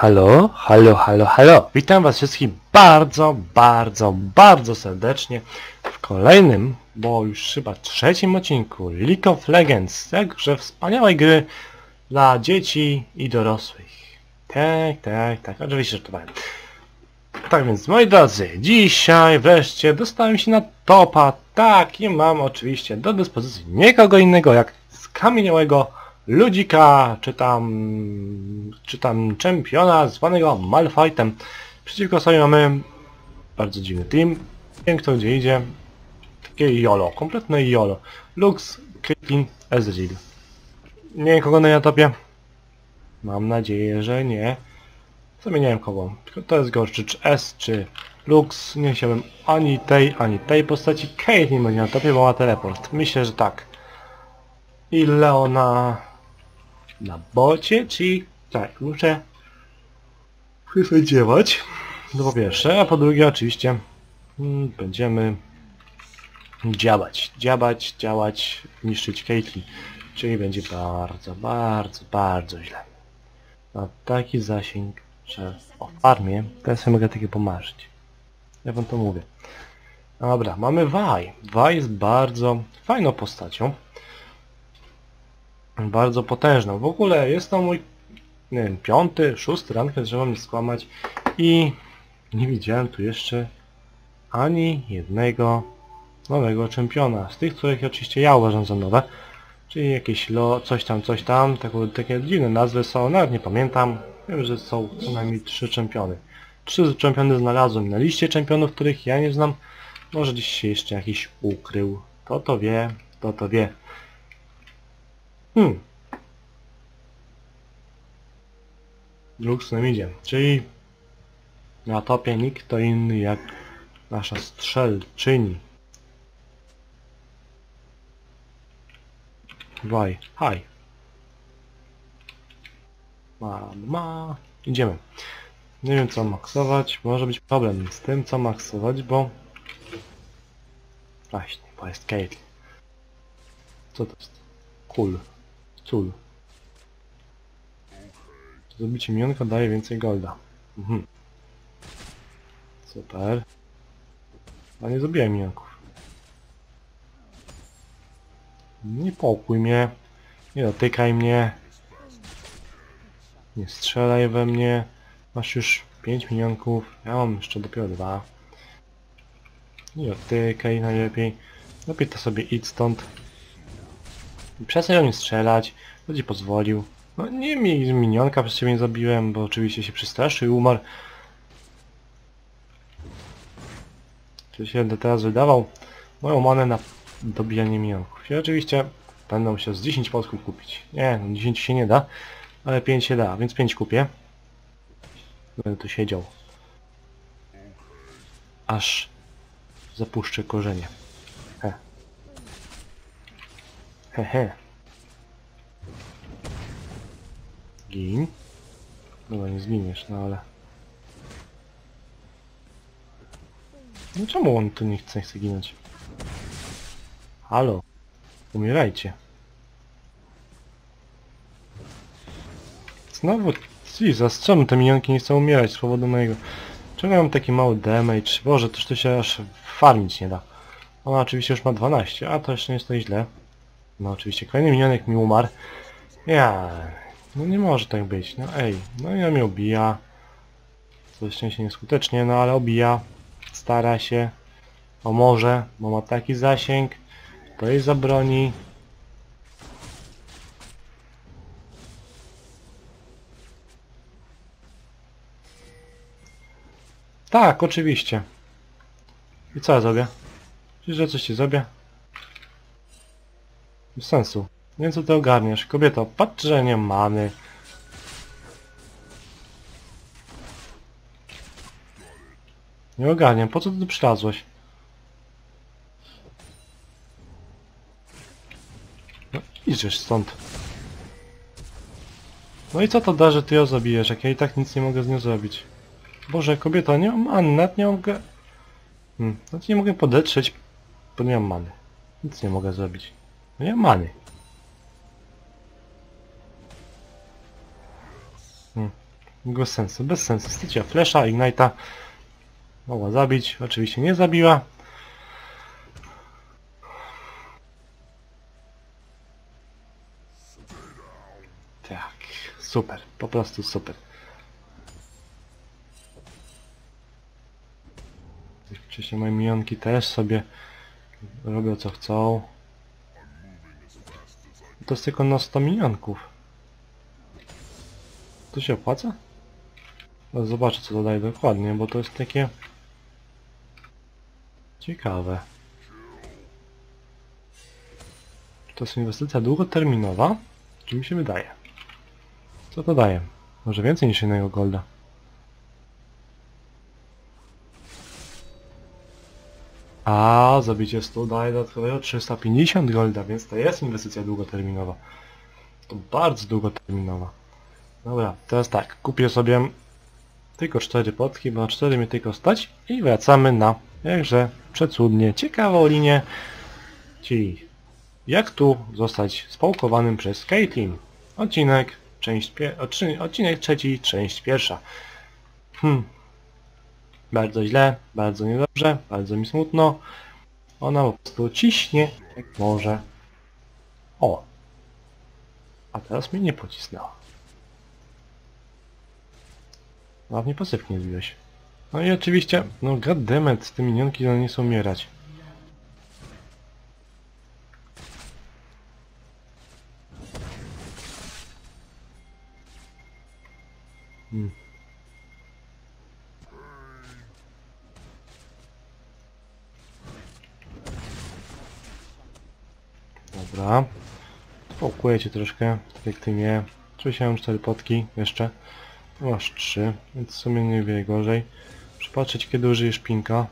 Halo, halo, halo, halo. Witam was wszystkich bardzo serdecznie w kolejnym, bo już chyba trzecim odcinku League of Legends, jakże wspaniałej gry dla dzieci i dorosłych. Tak, oczywiście żartowałem. Tak więc, moi drodzy, dzisiaj wreszcie dostałem się na topa. Tak, i mam oczywiście do dyspozycji nikogo innego jak skamieniałego ludzika, czy tam czempiona zwanego Malfightem. Przeciwko sobie mamy bardzo dziwny team. Wiem kto gdzie idzie. Takie YOLO, kompletne YOLO. Lux, Caitlyn, Ezreal. Nie wiem kogo na topie. Mam nadzieję, że nie. Zamieniałem kogo. Tylko to jest gorszy, czy S, czy Lux. Nie chciałbym ani tej postaci. Caitlyn będzie na topie, bo ma teleport. Myślę, że tak. I Leona na bocie, czyli tak, muszę działać. To po pierwsze, a po drugie oczywiście będziemy działać, niszczyć Caitlyn. Czyli będzie bardzo źle. Ma taki zasięg, że o farmie to ja sobie mogę takie pomarzyć. Ja wam to mówię. Dobra, mamy Vi. Vi jest bardzo fajną postacią. Bardzo potężną. W ogóle jest to mój, nie wiem, 5., 6. rankę, trzeba mnie skłamać. I nie widziałem tu jeszcze ani jednego nowego czempiona. Z tych, których oczywiście ja uważam za nowe. Czyli jakieś coś tam, takie dziwne nazwy są, nawet nie pamiętam. Wiem, że są co najmniej 3 czempiony. 3 czempiony znalazłem na liście czempionów, których ja nie znam. Może gdzieś się jeszcze jakiś ukrył. To wie. Lux nam idzie, czyli na topie nikt to inny jak nasza strzelczyni. Vi, hi. Idziemy. Nie wiem co maksować, może być problem z tym co maksować, bo właśnie, bo jest Caitlyn. Co to jest? Cul. Zabicie minionka daje więcej golda. Super. A nie zabiłem minionków. Nie połkuj mnie. Nie dotykaj mnie. Nie strzelaj we mnie. Masz już 5 minionków. Ja mam jeszcze dopiero 2. Nie dotykaj najlepiej. Lepiej to sobie idź stąd. Przestań o mnie strzelać. Kto ci pozwolił? No nie mi minionka przez ciebie nie zabiłem, bo oczywiście się przestraszył i umarł. Czy się będę teraz wydawał moją manę na dobijanie minionków. I oczywiście będę musiał z 10 podków kupić. Nie, no 10 się nie da, ale 5 się da, więc 5 kupię. Będę tu siedział. Aż zapuszczę korzenie. He. Gin. No nie zginiesz, no ale... No czemu on tu nie chce ginąć? Halo. Umierajcie. Znowu... Jesus, czemu te minionki nie chcą umierać z powodu mojego... Czemu ja mam taki mały damage? Boże, toż to się aż farmić nie da. Ona oczywiście już ma 12, a to jeszcze nie stoi źle. No oczywiście kolejny minionek mi umarł. No nie może tak być, no ej. No i on mnie obija. Co szczęście nieskutecznie, no ale obija. Stara się. O może, bo ma taki zasięg. To jej zabroni. Tak, oczywiście. I co ja zrobię? Czy że coś ci zrobię? Bez sensu. Nie wiem co ty ogarniesz. Kobieto, patrz, że nie mamy. Nie ogarniam. Po co ty tu przylazłeś? No idziesz stąd. No i co to da, że ty ją zabijesz, jak ja i tak nic nie mogę z nią zrobić? Boże, kobieto, nie mam many, nawet nie mogę... Nawet nie mogę podetrzeć, bo nie mam many. Nic nie mogę zrobić. No nie mam many. Bez sensu, bez sensu. Stycia flesza, Ignite'a. Mogła zabić, oczywiście nie zabiła. Tak, super, po prostu super. Wcześniej moje minionki też sobie robią co chcą. To jest tylko na 100 minionków. To się opłaca? No zobaczę co dodaję dokładnie, bo to jest takie ciekawe. To jest inwestycja długoterminowa? Czy mi się wydaje? Co to daje? Może więcej niż jednego golda. A zabicie 100 daje dodatkowo 350 golda, więc to jest inwestycja długoterminowa. To bardzo długoterminowa. Dobra, teraz tak, kupię sobie tylko 4 potki, bo na 4 mnie tylko stać i wracamy na jakże przecudnie ciekawą linię, czyli jak tu zostać spałkowanym przez Caitlyn. Odcinek trzeci, część pierwsza. Bardzo źle, bardzo niedobrze, bardzo mi smutno. Ona po prostu ciśnie jak może. O! A teraz mnie nie pocisnęła. Nawet mnie pasywnie zbiłeś. No i oczywiście, no goddammit, te minionki no nie są umierać. Dobra. Spałkuję cię troszkę, tak jak ty mnie. Oczywiście mam 4 potki jeszcze. Tu masz 3, więc w sumie nie wie gorzej. Przypatrzeć kiedy użyjesz pinka.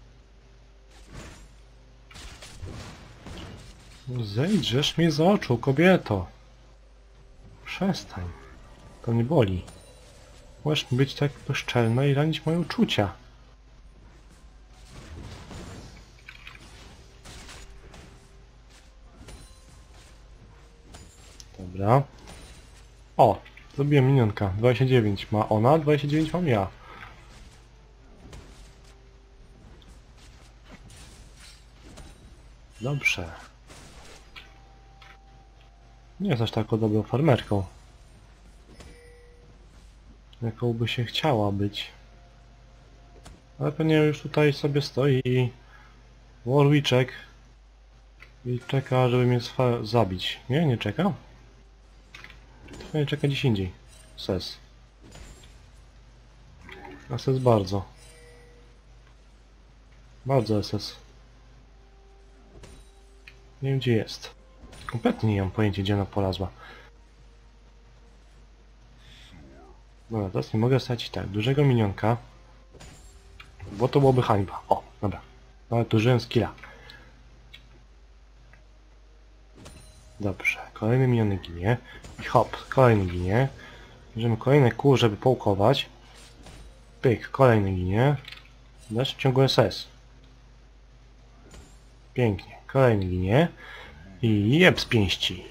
Zejdźesz mi z oczu, kobieto. Przestań. To nie boli. Możesz być tak bezczelna i ranić moje uczucia. Dobra. O! Zrobiłem minionka. 29 ma ona, 29 mam ja. Dobrze. Nie jest aż taką dobrą farmerką. Jaką by się chciała być. Ale pewnie już tutaj sobie stoi Warwiczek i czeka, żeby mnie zabić. Nie, nie czeka? To nie czeka gdzieś indziej. Ses. SS bardzo. Bardzo SS. Nie wiem gdzie jest. Kompletnie nie mam pojęcia gdzie ona polazła. Dobra, teraz nie mogę stać tak. Dużego minionka. Bo to byłoby hańba. O, dobra. Nawet użyłem skilla. Dobrze. Kolejny minionek ginie. I hop, kolejny ginie. Bierzemy kolejne kół, żeby połkować. Pyk, kolejny ginie. W dalszym ciągu SS. Pięknie. Kolejny ginie. I jeb z pięści.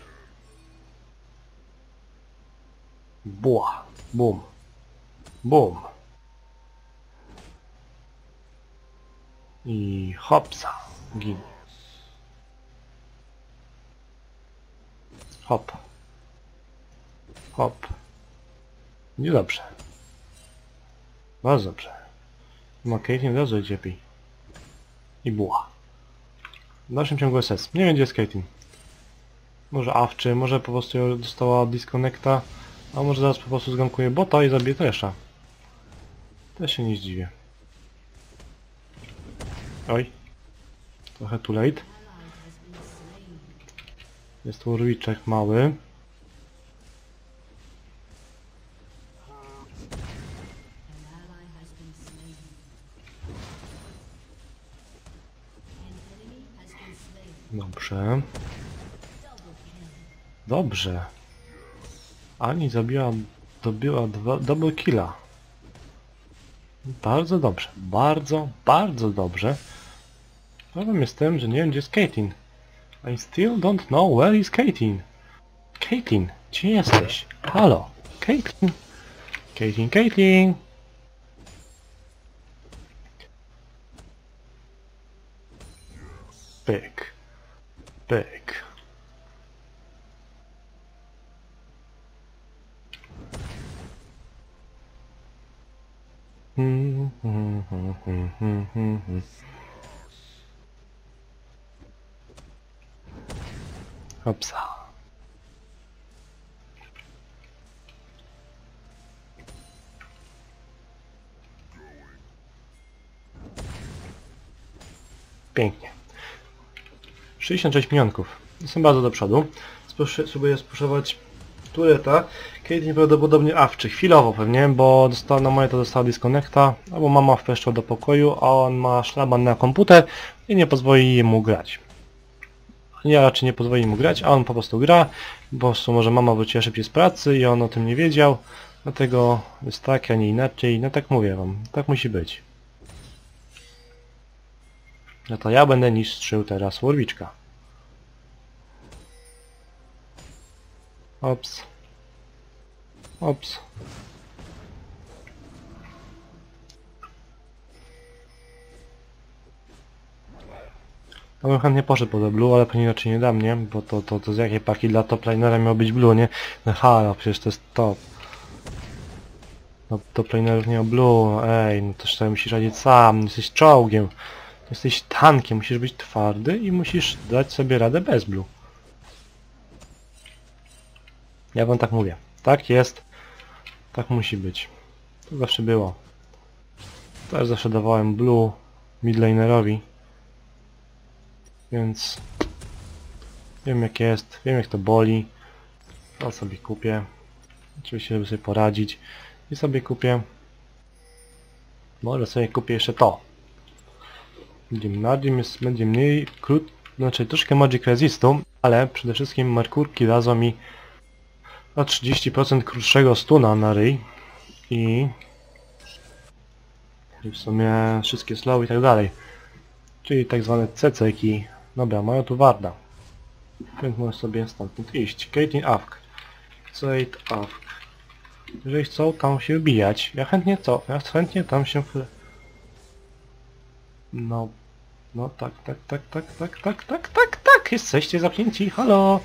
Buła. Bum. Bum. I hopsa. Ginie. Hop. Hop. Niedobrze. Bardzo dobrze. Ma Caitlyn od razu lepiej. I buła. W dalszym ciągu SS. Nie wiem gdzie jest Caitlyn. Może awczy, może po prostu dostała disconnecta, a może zaraz po prostu zgankuje bota i zabije Thrasha. Też się nie zdziwię. Oj. Trochę too late. Jest tu Warwiczek mały. Dobrze. Dobrze. Ani dobiła double killa. Bardzo dobrze. Bardzo, bardzo dobrze. Problem jest tym, że nie wiem gdzie jest Caitlyn. I still don't know where is Caitlyn. Caitlyn, gdzie jesteś? Halo? Caitlyn? Caitlyn, Caitlyn! Pyk. Pyk. Hopsa. Pięknie. 66 milionków. Są bardzo do przodu. Spróbuję spuszować tureta. Caitlyn prawdopodobnie awczy. Chwilowo pewnie, bo dostała na moje to dostała disconnecta, albo mama wpeszła do pokoju, a on ma szlaban na komputer i nie pozwoli mu grać. Ja raczej nie pozwoli mu grać, a on po prostu gra. Po prostu może mama wróciła szybciej z pracy i on o tym nie wiedział. Dlatego jest tak, a nie inaczej. No tak mówię wam. Tak musi być. No to ja będę niszczył teraz Warwiczka. Ops. Ops. Ja bym chętnie poszedł po te blue, ale pewnie inaczej nie da mnie, bo to z jakiej paki dla top lanera miał być blue, nie? No halo, przecież to jest top. No top lanerów nie o blue, ej, no to sobie musisz radzić sam, jesteś czołgiem. Jesteś tankiem, musisz być twardy i musisz dać sobie radę bez blue. Ja wam tak mówię. Tak jest. Tak musi być. To zawsze było. Też zawsze dawałem blue midlanerowi. Więc wiem jak jest, wiem jak to boli. To sobie kupię. Oczywiście żeby sobie poradzić. I sobie kupię. Może sobie kupię jeszcze to. Będzie mniej znaczy troszkę Magic Resistu, ale przede wszystkim Merkurki dadzą mi o 30% krótszego stuna na ryj i w sumie wszystkie slow i tak dalej. Czyli tak zwane ceceki. Dobra, mają tu warda. Więc możesz sobie stamtąd iść. Caitlyn Awk. Cait Awk. Jeżeli chcą tam się wbijać, ja chętnie tam się... No, tak, jesteście zamknięci, halo!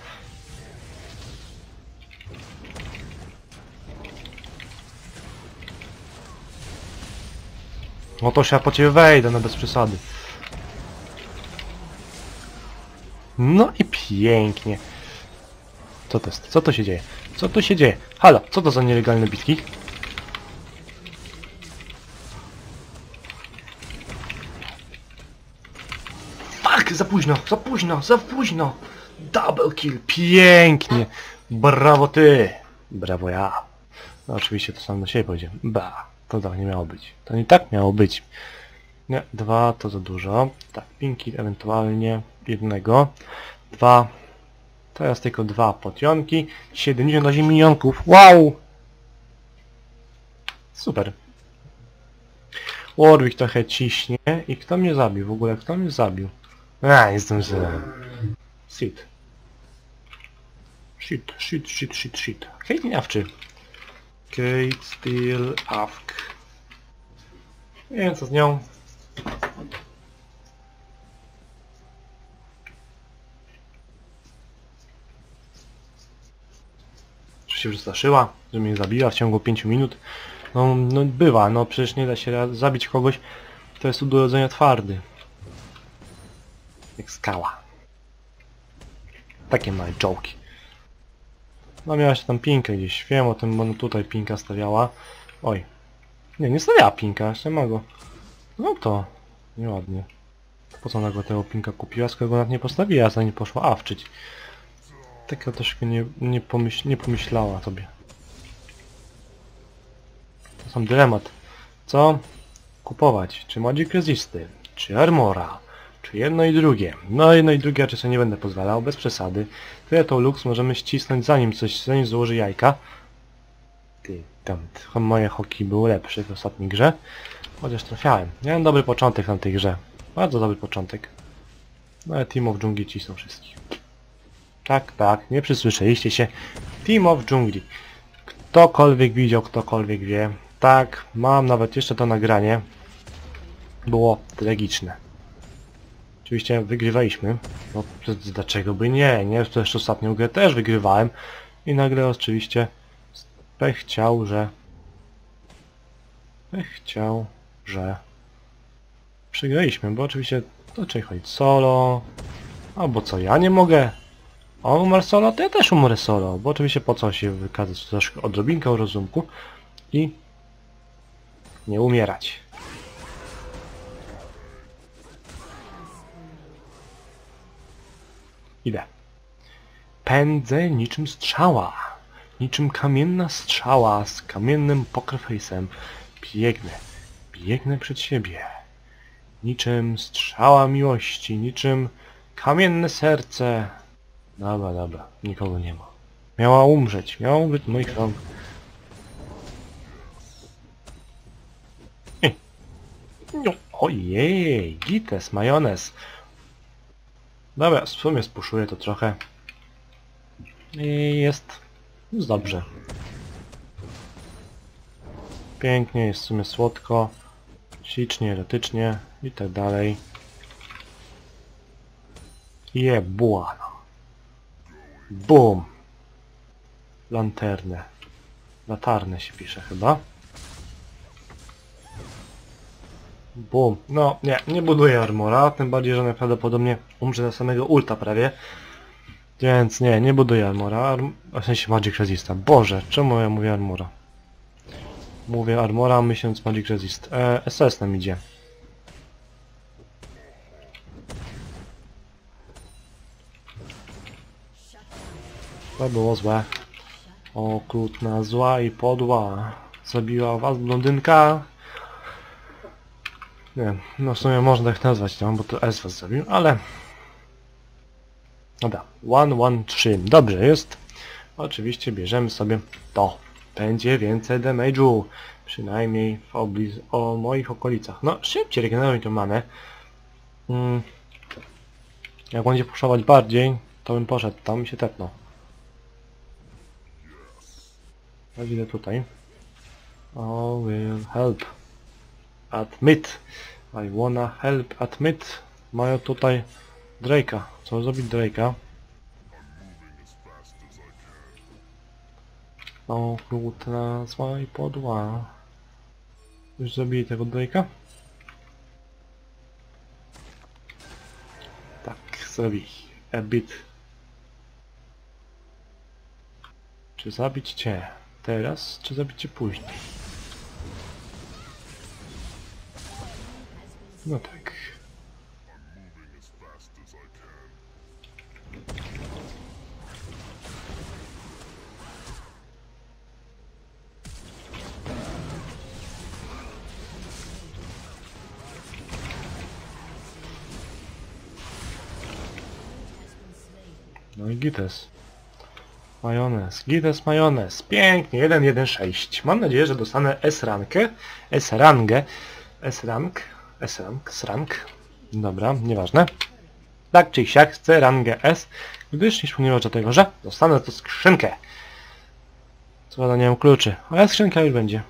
No to się ja po ciebie wejdę, no bez przesady. No i pięknie. Co to jest? Co to się dzieje? Co tu się dzieje? Halo, co to za nielegalne bitki? Fuck, za późno, za późno, za późno! Double kill, pięknie! Brawo ty! Brawo ja! No oczywiście to sam do siebie powiedziałem. Ba, to tak nie miało być. To nie tak miało być. Nie, 2 to za dużo. Tak, pinki ewentualnie jednego. 2. Teraz tylko 2 potionki. 78 milionków. Wow! Super. Warwick trochę ciśnie. I kto mnie zabił? W ogóle kto mnie zabił? A, nie zdążyłem. Shit. Shit. Caitlyn Awczy. Kate Steel Awk. Nie wiem co z nią. Czy się przestraszyła, że mnie zabiła w ciągu 5 minut? No bywa, no przecież nie da się zabić kogoś, kto jest od urodzenia twardy. Jak skała. Takie małe jołki. No miała się tam pinkę gdzieś, wiem o tym, bo tutaj pinka stawiała. Oj. Nie stawiała pinka, jeszcze mogę. No to nieładnie. Po co nagle tego pinka kupiła, skoro go nawet nie postawiła, zanim poszła awczyć. Taka troszkę nie pomyślała sobie. To sam dylemat. Co kupować? Czy Magic Resisty? Czy Armora? Czy jedno i drugie? No jedno i drugie raczej sobie nie będę pozwalał, bez przesady. Tyle to Lux możemy ścisnąć zanim założy jajka. Moje hoki były lepsze w ostatniej grze. Chociaż trafiałem. Miałem dobry początek na tej grze. Bardzo dobry początek. No ale Team of Dżungli cisną wszystkich. Tak, nie przysłyszeliście się. Team of Dżungli. Ktokolwiek widział, ktokolwiek wie. Tak, mam nawet jeszcze to nagranie. Było tragiczne. Oczywiście wygrywaliśmy. No dlaczego by nie? Nie, to jeszcze ostatnią grę też wygrywałem. I nagle oczywiście pech chciał, że przegraliśmy, bo oczywiście to trzeba chodzić solo. Albo co, ja nie mogę? On umarł solo, to ja też umrę solo. Bo oczywiście po co się wykazać troszkę odrobinkę rozumku i nie umierać. Idę. Pędzę niczym strzała. Niczym kamienna strzała z kamiennym pokerface'em. Biegnę. Biegnę przed siebie. Niczym strzała miłości. Niczym kamienne serce. Dobra, dobra. Nikogo nie ma. Miała umrzeć z moich rąk. No, ojej, gites, majonez. Dobra, w sumie spuszuję to trochę. I jest dobrze. Pięknie, jest w sumie słodko, ślicznie, erotycznie i tak dalej. Jebuano. Bum. Lanternę. Latarnę się pisze chyba. Bum. No nie buduję armora, tym bardziej, że najprawdopodobniej umrze na samego ulta prawie. Więc nie buduję armora. W sensie Magic Resista. Boże, czemu ja mówię armora? Mówię armora, myśląc Magic Resist. SS nam idzie. To było złe. Okrutna, zła i podła. Zabiła was blondynka. Nie, no w sumie można tak nazwać, no, bo to S was zabił, ale... Dobra, 1-1-3. Dobrze jest. Oczywiście bierzemy sobie to. Będzie więcej damage'u. Przynajmniej o moich okolicach. No, szybciej regeneruj tą manę. Jak będzie puszować bardziej, to bym poszedł tam i się tepnął. Ja widzę tutaj. Oh, will help. Admit. I wanna help admit. Mają tutaj Drake'a. Co zrobić Drake'a? Okrutna, zła i podła. Już zabili tego Drake'a? Tak, zabij. A bit. Czy zabić cię teraz, czy zabić cię później? No tak. No i gites. Majonez, gites majonez. Pięknie, 1-1-6. Mam nadzieję, że dostanę S-rankę. S-rangę. S-rank. S-rank. S-rank. Dobra, nieważne. Tak czy siak chcę rangę S, gdyż niż tego, że dostanę to skrzynkę. Co prawda nie mam kluczy, ale skrzynka już będzie.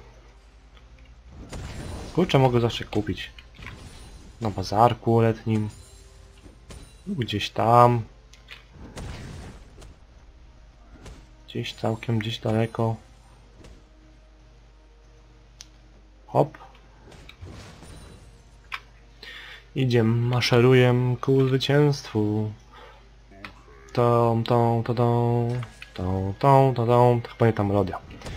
Klucze mogę zawsze kupić. Na bazarku letnim. Gdzieś tam. Gdzieś całkiem, gdzieś daleko. Hop. Idziemy, maszeruję ku zwycięstwu. Chyba nie ta melodia.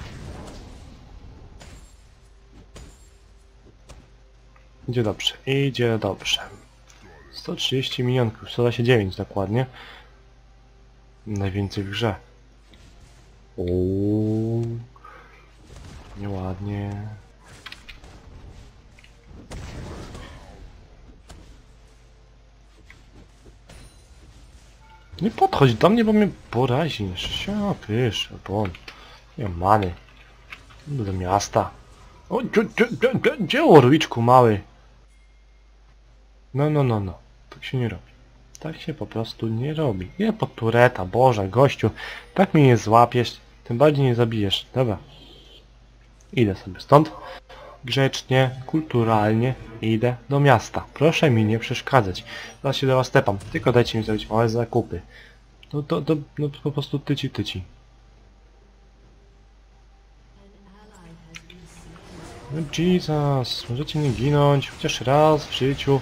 Idzie dobrze, idzie dobrze. 130 milionków, 129 dokładnie. Najwięcej w grze. Uuu, nieładnie. Nie podchodź do mnie, bo mnie porazisz. Ja pysz, bon. Nie many. Do miasta. O, gdzie orliczku mały? No. Tak się nie robi. Tak się po prostu nie robi. Nie pod tureta, Boże, gościu. Tak mnie nie złapiesz, tym bardziej nie zabijesz. Dobra. Idę sobie stąd. Grzecznie, kulturalnie idę do miasta. Proszę mi nie przeszkadzać. Zaraz się do was tepam. Tylko dajcie mi zrobić małe zakupy. No to po prostu tyci. No Jesus, możecie nie ginąć chociaż raz w życiu.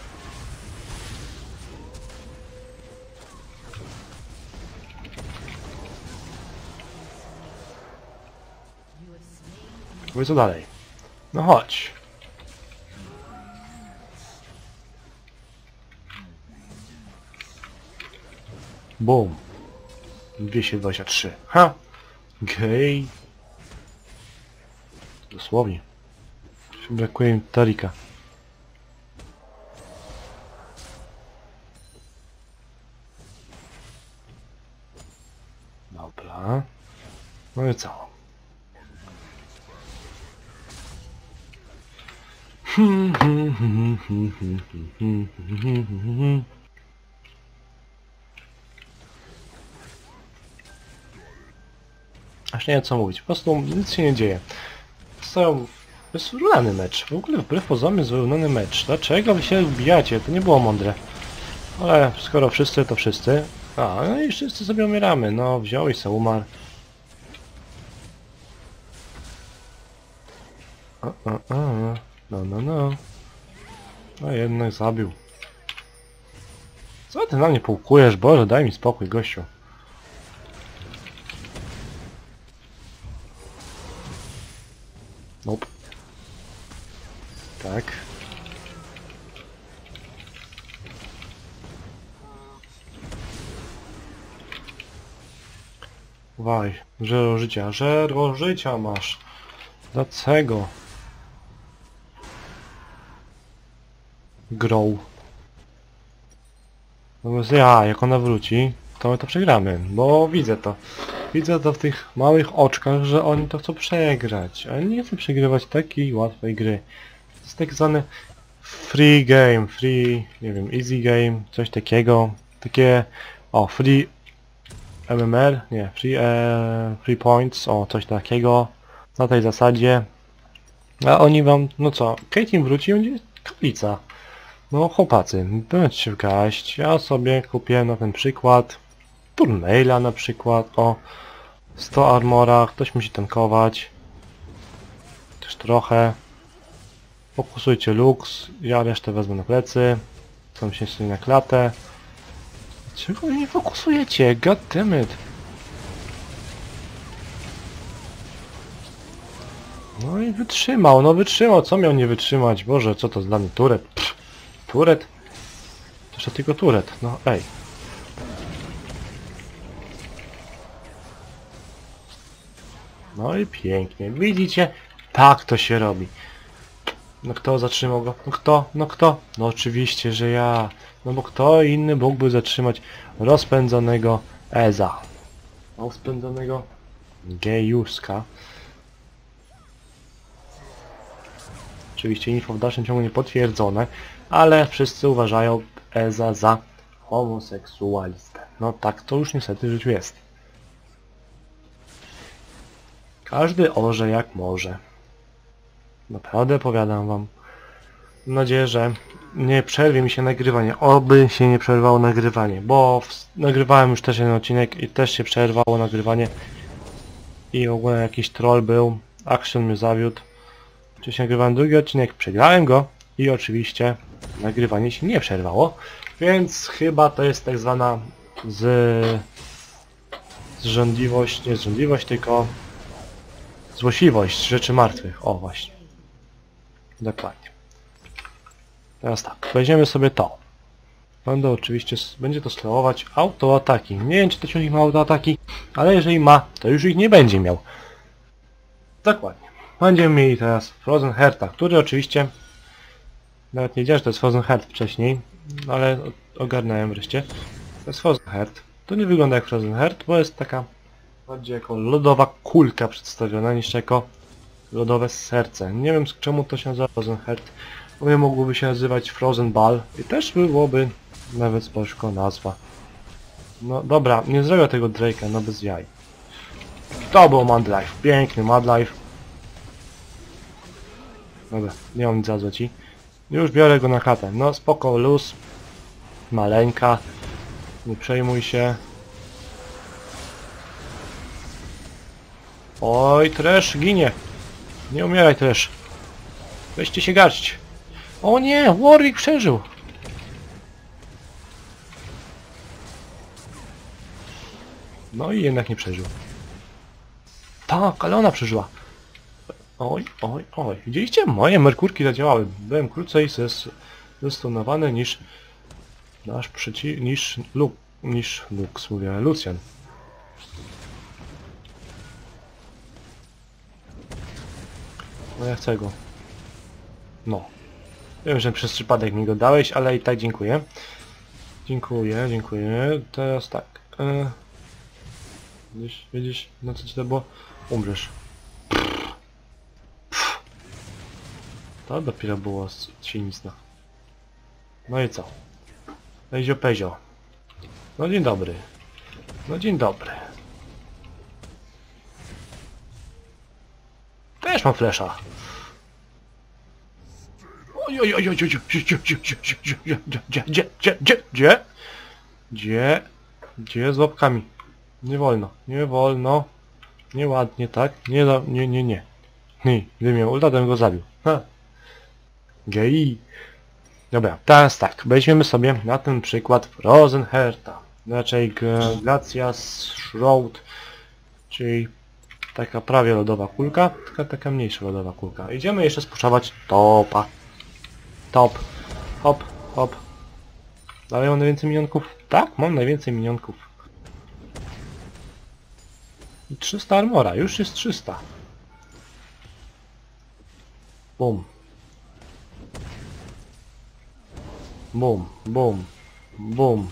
Mówię co dalej. No chodź. Boom. 223. Ha! Gej. Dosłownie. Brakuje mi Tarika. Dobra. No i co? Aż nie wiem co mówić, po prostu nic się nie dzieje. To jest wyrównany mecz, w ogóle wbrew pozorom jest wyrównany mecz. Dlaczego wy się wbijacie? To nie było mądre. Ale skoro wszyscy to wszyscy. A, no i wszyscy sobie umieramy, no wziął i se umarł. No. No jednak zabił. Co ty na mnie pułkujesz? Boże, daj mi spokój, gościu. Nope. Tak. Uwaj, żero życia masz. Dlaczego? Grow. No bo jak ona wróci, to my to przegramy, bo widzę to. Widzę to w tych małych oczkach, że oni to chcą przegrać. Ale nie chcę przegrywać takiej łatwej gry. To jest tak zwany free game, nie wiem, easy game, coś takiego. Takie, free MMR, nie, free points, coś takiego. Na tej zasadzie. A oni wam, no co, Caitlyn wróci i będzie kaplica. No chłopacy, bądźcie się wgaść. Ja sobie kupię na ten przykład Turnaila na przykład, 100 armora, ktoś musi tankować. Też trochę. Fokusujcie Lux, ja resztę wezmę na plecy. Sam się sobie na klatę. Czego wy nie fokusujecie? God damn it. No i wytrzymał, co miał nie wytrzymać? Boże, co to dla mnie turet? Turet? To tylko turet, no ej. No i pięknie, widzicie? Tak to się robi. No kto zatrzymał go? No kto? No oczywiście, że ja. No bo kto inny mógłby zatrzymać rozpędzonego Eza? Rozpędzonego Gejuska. Oczywiście info w dalszym ciągu nie potwierdzone, ale wszyscy uważają Eza za homoseksualistę. No tak to już niestety w życiu jest. Każdy orze jak może. Naprawdę powiadam wam. Mam nadzieję, że nie przerwie mi się nagrywanie. Oby się nie przerwało nagrywanie, bo nagrywałem już też jeden odcinek i też się przerwało nagrywanie. I w ogóle jakiś troll był. Action mnie zawiódł. Wcześniej nagrywałem drugi odcinek, przegrałem go i oczywiście nagrywanie się nie przerwało. Więc chyba to jest tak zwana zrzędliwość, nie zrzędliwość, tylko złośliwość rzeczy martwych. O właśnie. Dokładnie. Teraz tak, weźmiemy sobie to. Będzie to slowować autoataki. Nie wiem czy to ciągnik ma autoataki, ale jeżeli ma, to już ich nie będzie miał. Dokładnie. Będziemy mieli teraz Frozen Hearta, który oczywiście nawet nie wiedziałem, że to jest Frozen Heart wcześniej, ale ogarnąłem wreszcie. To jest Frozen Heart. To nie wygląda jak Frozen Heart, bo jest taka bardziej jako lodowa kulka przedstawiona niż jako lodowe serce. Nie wiem czemu to się nazywa Frozen Heart. Bo mogłoby się nazywać Frozen Ball i też byłoby nawet spoko nazwa. No dobra, nie zrobię tego Drake'a, no bez jaj. To był Mad Life, piękny Mad Life. Dobra, nie mam nic za złe ci. Już biorę go na chatę. No spoko, luz. Maleńka. Nie przejmuj się. Oj, Trash ginie. Nie umieraj, Trash. Weźcie się garść. O nie, Warwick przeżył. No i jednak nie przeżył. Tak, ale ona przeżyła. Oj, oj, oj. Widzieliście? Moje merkurki zadziałały. Byłem krócej zestunowany niż nasz niż Lux, mówię, Lucian. No ja chcę go. No. Wiem, że przez przypadek mi go dałeś, ale i tak dziękuję. Dziękuję, dziękuję. Teraz tak. Wiedzieć, na co ci to było? Umrzesz. To dopiero było świństwo. No i co? Ejzio pezio. No dzień dobry. No dzień dobry. Też mam flesza. Oj, oj, oj, oj, oj, gdzie z łapkami? Nie wolno, nie wolno. Nieładnie, tak? Nie, nie, nie, nie. Gdy miał ulta, to bym go zabił. Ha. Gej. Dobra, teraz tak, weźmiemy sobie na ten przykład Rosenherta. Raczej Glacius Shroud, czyli taka prawie lodowa kulka, tylko taka mniejsza lodowa kulka. Idziemy jeszcze spuszować topa. Top. Hop, hop. Dalej mam najwięcej minionków? Tak, mam najwięcej minionków. I 300 armora, już jest 300. Bum. Bum, bum, bum.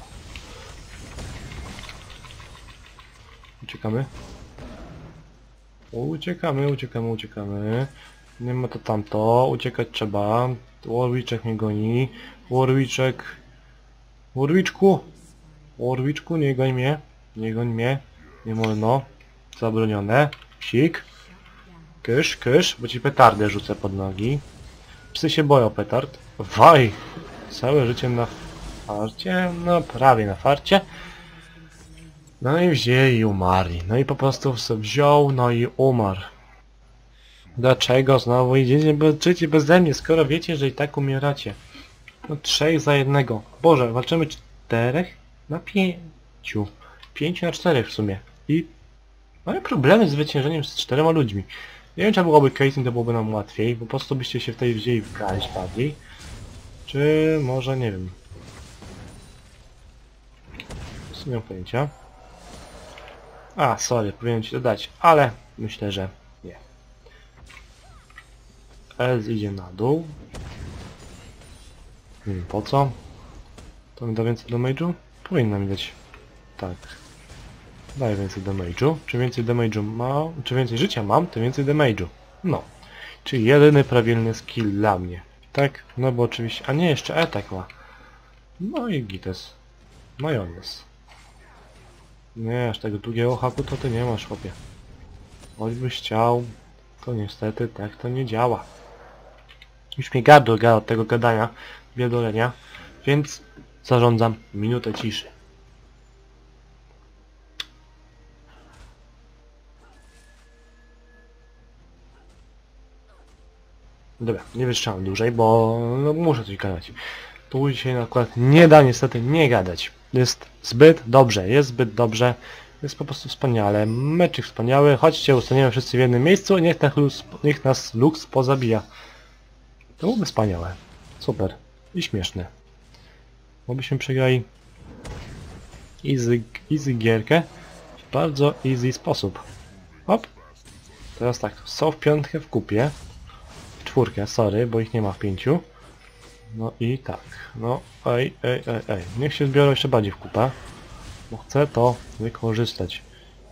Uciekamy. Uciekamy, uciekamy, uciekamy. Nie ma to tamto, uciekać trzeba. Warwiczek mnie goni. Warwiczek. Warwiczku! Warwiczku, nie goń mnie. Nie goń mnie. Nie wolno. Zabronione. Psik. Kysz, kysz, bo ci petardę rzucę pod nogi. Psy się boją petard. Waj! Całe życie na farcie? No prawie na farcie. No i wzięli i umarli. No i po prostu wziął, no i umarł. Dlaczego znowu idziecie beze mnie, skoro wiecie, że i tak umieracie? No 3 za 1. Boże, walczymy 4 na 5. 5 na 4 w sumie. I mamy problemy z zwyciężeniem z 4 ludźmi. Nie wiem, czy byłoby Caitlyn, to byłoby nam łatwiej. Po prostu byście się w tej wzięli w garść bardziej. Czy może, nie wiem. Nie mam pojęcia. A, sorry, powinienem ci to dać, ale myślę, że nie. Ez idzie na dół. Nie wiem po co. To mi da więcej damage'u? Powinno mi dać. Tak. Daję więcej damage'u. Czy więcej damage'u mam, czy więcej życia mam, tym więcej damage'u. No. Czyli jedyny prawilny skill dla mnie. Tak? No bo oczywiście... A nie, jeszcze atak ma. No i gites. Majonez. Nie, aż tego długiego haku to ty nie masz, chłopie. Choćbyś chciał, to niestety tak to nie działa. Już mnie gardło gada od tego gadania, biedolenia, więc zarządzam minutę ciszy. Dobra, nie wytrzymam dłużej, bo no, muszę coś gadać. Tu dzisiaj akurat nie da niestety nie gadać. Jest zbyt dobrze, jest zbyt dobrze. Jest po prostu wspaniale. Meczyk wspaniały. Chodźcie, ustaniemy wszyscy w jednym miejscu i niech nas Lux pozabija. To byłoby wspaniałe. Super. I śmieszne. Mogliśmy przegrali easy gierkę w bardzo easy sposób. Hop. Teraz tak, są w piątkę w kupie. W 4, sorry, bo ich nie ma w 5. No i tak. No, ej. Niech się zbiorą jeszcze bardziej w kupę. Bo chcę to wykorzystać.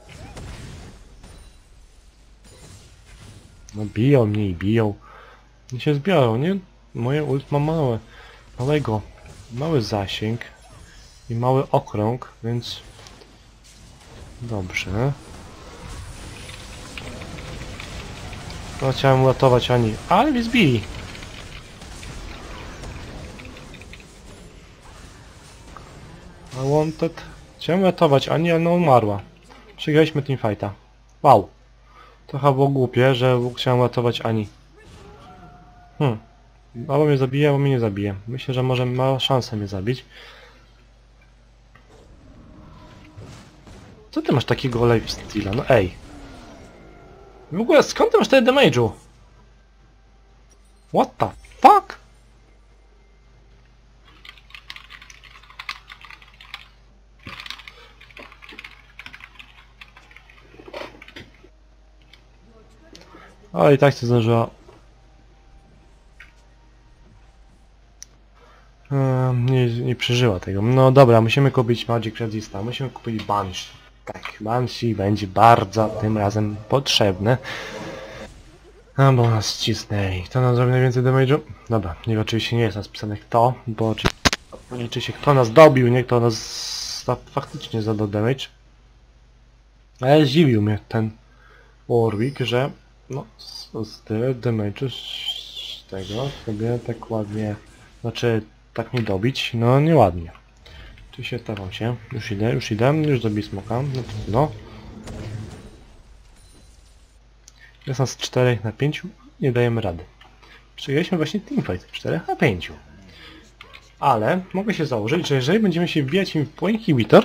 No biją mnie i biją. Nie się zbiorą, nie? Moje ult ma mały zasięg i mały okrąg, więc dobrze. No chciałem uratować oni, ale mnie zbili. Wanted. Chciałem ratować Ani, ale ona umarła. Przegraliśmy teamfighta. Wow. Trochę było głupie, że chciałem ratować Ani. Albo mnie zabije, albo mnie nie zabije. Myślę, że może ma szansę mnie zabić. Co ty masz takiego lifesteala? No ej. W ogóle skąd ty masz tyle damage'u? What the fuck? O, i tak się zdążyła. Nie przeżyła tego. No dobra, musimy kupić Magic Resista. Musimy kupić Banshee. Tak, Banshee będzie bardzo tym razem potrzebny. A bo nas cisnęli. Kto nam zrobi najwięcej damage'u? Dobra, nie, oczywiście nie jest napisane kto, bo liczy się kto nas dobił, nie kto nas faktycznie zadał damage. Ale zdziwił mnie ten Warwick, że no z tyle damage'u z tego sobie tak ładnie, znaczy tak nie dobić, no nieładnie. Czy się staram się? Już idę, już dobiję smoka, no trudno. Jest nas 4 na 5, nie dajemy rady. Przegraliśmy właśnie teamfight 4 na 5. Ale mogę się założyć, że jeżeli będziemy się wbijać im po inhibitor,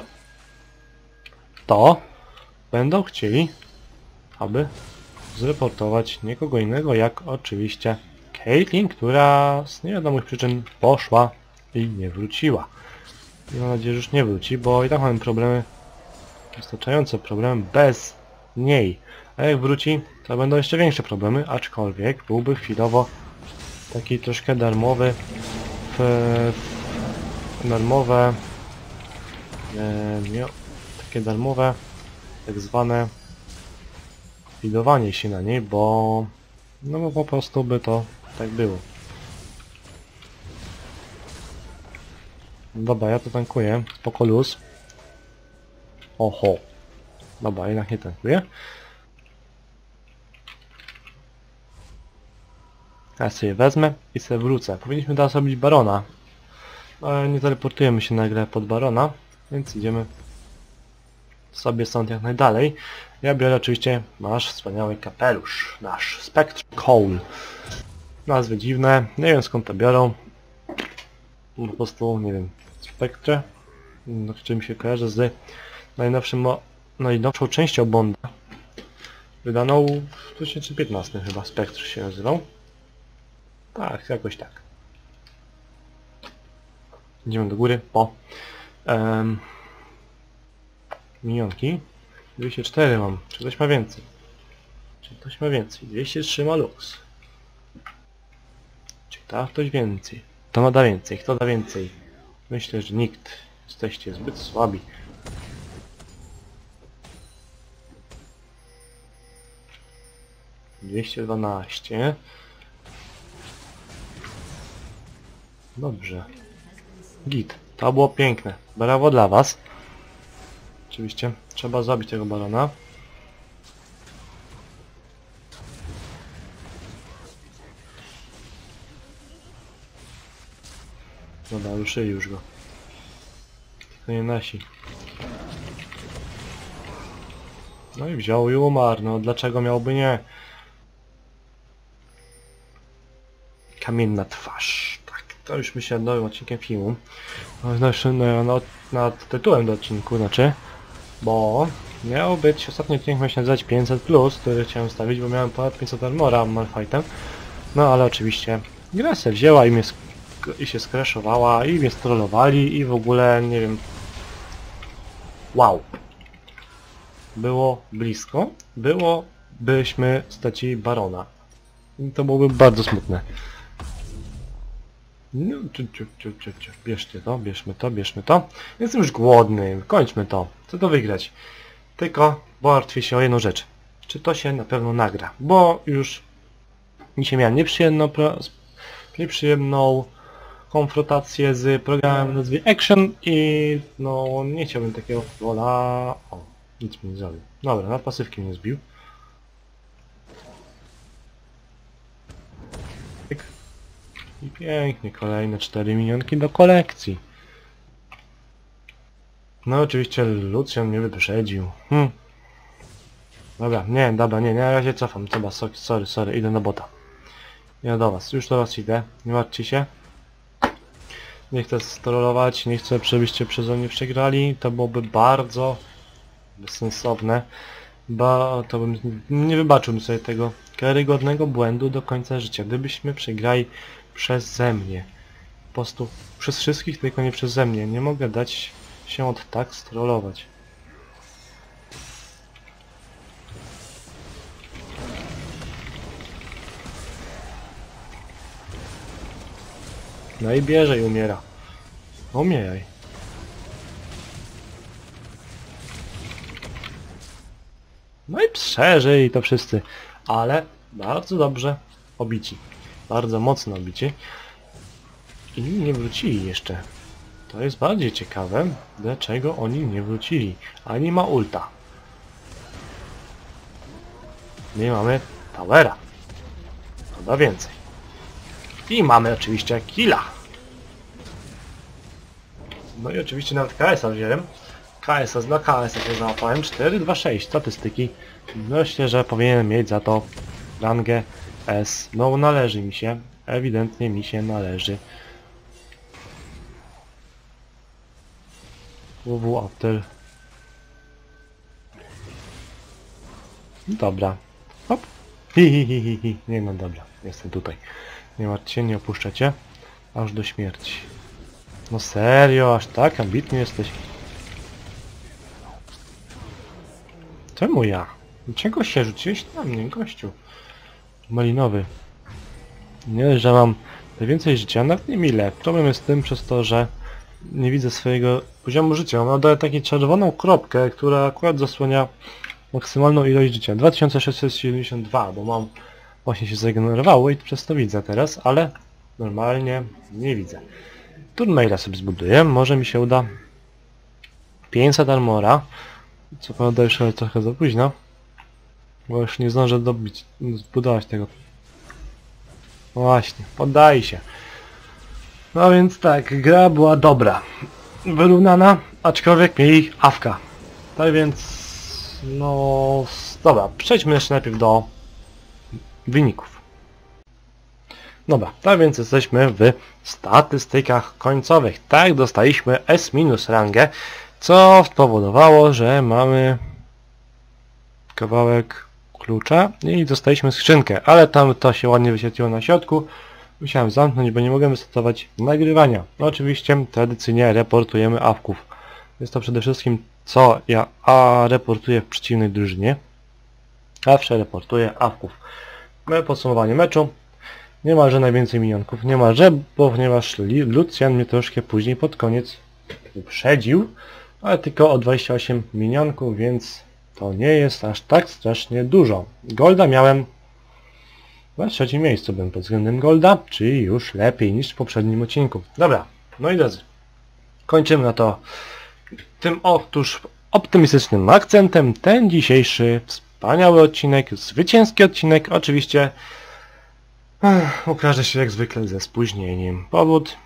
to będą chcieli, aby zreportować nikogo innego jak oczywiście Caitlyn, która z niewiadomych przyczyn poszła i nie wróciła. I mam nadzieję, że już nie wróci, bo i tak mamy problemy, wystarczające problemy bez niej. A jak wróci, to będą jeszcze większe problemy, aczkolwiek byłby chwilowo taki troszkę darmowe takie darmowe tak zwane widowanie się na niej, bo no bo po prostu by to tak było. Dobra, ja to tankuję, spoko luz. Oho. Dobra, jednak nie tankuję. Ja sobie wezmę i sobie wrócę. Powinniśmy teraz robić barona. Ale nie teleportujemy się na grę pod barona, więc idziemy sobie stąd jak najdalej. Ja biorę oczywiście nasz wspaniały kapelusz, nasz Spectre Cowl. Nazwy dziwne, nie wiem skąd to biorą. Po prostu, nie wiem, Spectre, czym się kojarzy z najnowszą częścią Bonda. Wydaną w 2015 chyba, Spectre się nazywał. Tak, jakoś tak. Idziemy do góry po minionki. 204 mam. Czy ktoś ma więcej? Czy ktoś ma więcej? 203 ma lux. Czy da ktoś więcej? Kto ma da więcej? Kto da więcej? Myślę, że nikt. Jesteście zbyt słabi. $212. Dobrze. Git. To było piękne. Brawo dla was. Oczywiście trzeba zabić tego barona. Dobra, ruszyli już go. Tylko nie nasi. No i wziął i umarł. No dlaczego miałby nie? Kamienna twarz. Tak, to już myślę nowym odcinkiem filmu. Nad tytułem do odcinku, znaczy. Bo miał być ostatni odcinek, miał się nazywać 500+, który chciałem stawić, bo miałem ponad 500 armora Malfightem. No ale oczywiście gra se wzięła i się skraszowała, i mnie strollowali, i w ogóle nie wiem. Wow. Było blisko. Byśmy stracili barona. I to byłoby bardzo smutne. No, bierzmy to. Jestem już głodny, kończmy to. Chcę to wygrać. Tylko martwię się o jedną rzecz. Czy to się na pewno nagra? Bo już dzisiaj miałem nieprzyjemną konfrontację z programem o nazwie Action i no nie chciałbym takiego wola. O, nic mi nie zrobił. Dobra, na pasywki mnie zbił. I pięknie, kolejne 4 minionki do kolekcji. No oczywiście Lucian mnie wyprzedził. Dobra, nie, ja się cofam. Dobra, sorry, idę na bota. Ja do was, już do was idę, nie martwcie się. Nie chcę strollować, nie chcę, żebyście przeze mnie przegrali. To byłoby bardzo bezsensowne. Bo to bym nie wybaczył sobie tego karygodnego błędu do końca życia. Gdybyśmy przegrali przeze mnie. Po prostu przez wszystkich, tylko nie przeze mnie. Nie mogę dać się od tak strollować. No i bierze i umiera. Umieraj. No i przeżyli to wszyscy. Ale bardzo dobrze obici. Bardzo mocno obici. I nie wrócili jeszcze. To jest bardziej ciekawe, dlaczego oni nie wrócili. Ani ma ulta. Nie mamy towera. Chyba więcej. I mamy oczywiście killa. No i oczywiście nawet KS-a wziąłem. Na KS-a się załapałem. 4-2-6 statystyki. Myślę, że powinienem mieć za to rangę S. No należy mi się. Ewidentnie mi się należy. WW After. Dobra. Hop. Hi. Nie no dobra. Jestem tutaj. Nie martwcie się, nie opuszczacie. Aż do śmierci. No serio, aż tak ambitny jesteś. Czemu ja? Dlaczego się rzuciłeś na mnie, gościu? Malinowy. Nie, że mam najwięcej życia, nawet nie mile. Problem jest z tym przez to, że nie widzę swojego poziomu życia. Mam daję taką czerwoną kropkę, która akurat zasłania maksymalną ilość życia. 2672, bo mam właśnie się zregenerowało i przez to widzę teraz, ale normalnie nie widzę. Turmaila sobie zbuduję, może mi się uda 500 armora. Co prawda już ale trochę za późno, bo już nie zdążę zbudować tego. No właśnie, poddaj się. No więc tak, gra była dobra. Wyrównana, aczkolwiek mieli awka. Tak więc... no... dobra, przejdźmy jeszcze najpierw do wyników. Dobra, tak więc jesteśmy w statystykach końcowych. Tak, dostaliśmy S- rangę, co spowodowało, że mamy kawałek klucza i dostaliśmy skrzynkę, ale tam to się ładnie wyświetliło na środku. Musiałem zamknąć, bo nie mogłem wystartować nagrywania. No, oczywiście tradycyjnie reportujemy awków. Jest to przede wszystkim co ja reportuję w przeciwnej drużynie. Zawsze reportuję awków. Podsumowanie meczu. Niemalże najwięcej minionków. Niemalże, ponieważ Lucian mnie troszkę później pod koniec uprzedził, ale tylko o 28 minionków, więc to nie jest aż tak strasznie dużo. Golda miałem na trzecim miejscu, bym pod względem Golda, czyli już lepiej niż w poprzednim odcinku. Dobra, no i drodzy, kończymy na to tym otóż optymistycznym akcentem ten dzisiejszy wspaniały odcinek, zwycięski odcinek. Oczywiście ukaże się jak zwykle ze spóźnieniem. Powód?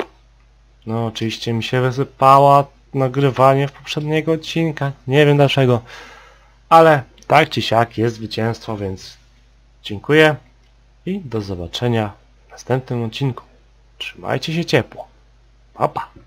No oczywiście mi się wysypała nagrywanie w poprzedniego odcinka. Nie wiem dlaczego. Ale tak czy siak jest zwycięstwo, więc dziękuję i do zobaczenia w następnym odcinku. Trzymajcie się ciepło. Pa, pa.